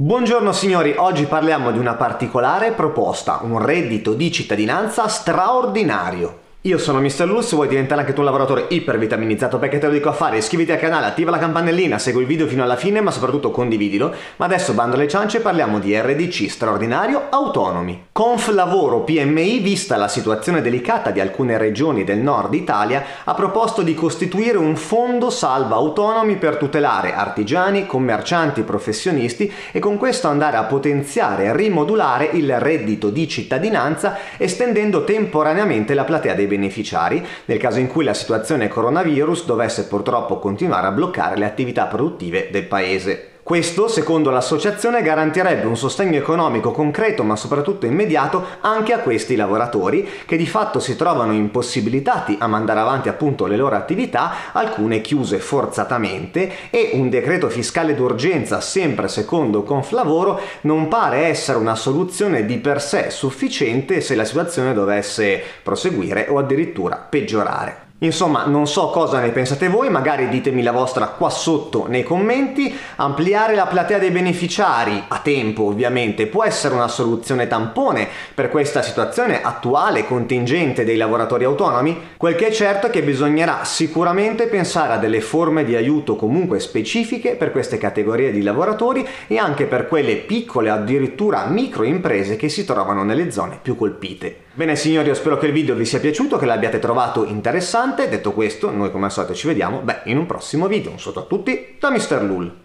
Buongiorno signori, oggi parliamo di una particolare proposta, un reddito di cittadinanza straordinario. Io sono Mr. Lull, se vuoi diventare anche tu un lavoratore ipervitaminizzato, perché te lo dico a fare, iscriviti al canale, attiva la campanellina, segui il video fino alla fine, ma soprattutto condividilo. Ma adesso bando alle ciance e parliamo di RDC straordinario autonomi. Conflavoro PMI, vista la situazione delicata di alcune regioni del nord Italia, ha proposto di costituire un fondo salva autonomi per tutelare artigiani, commercianti, professionisti e con questo andare a potenziare e rimodulare il reddito di cittadinanza, estendendo temporaneamente la platea dei beneficiari nel caso in cui la situazione coronavirus dovesse purtroppo continuare a bloccare le attività produttive del paese. Questo, secondo l'associazione, garantirebbe un sostegno economico concreto ma soprattutto immediato anche a questi lavoratori che di fatto si trovano impossibilitati a mandare avanti appunto le loro attività, alcune chiuse forzatamente, e un decreto fiscale d'urgenza sempre secondo Conflavoro non pare essere una soluzione di per sé sufficiente se la situazione dovesse proseguire o addirittura peggiorare. Insomma, non so cosa ne pensate voi, magari ditemi la vostra qua sotto nei commenti. Ampliare la platea dei beneficiari, a tempo ovviamente, può essere una soluzione tampone per questa situazione attuale contingente dei lavoratori autonomi? Quel che è certo è che bisognerà sicuramente pensare a delle forme di aiuto comunque specifiche per queste categorie di lavoratori e anche per quelle piccole, addirittura microimprese che si trovano nelle zone più colpite. Bene signori, io spero che il video vi sia piaciuto, che l'abbiate trovato interessante. Detto questo, noi come al solito ci vediamo in un prossimo video. Un saluto a tutti da Mr. Lull.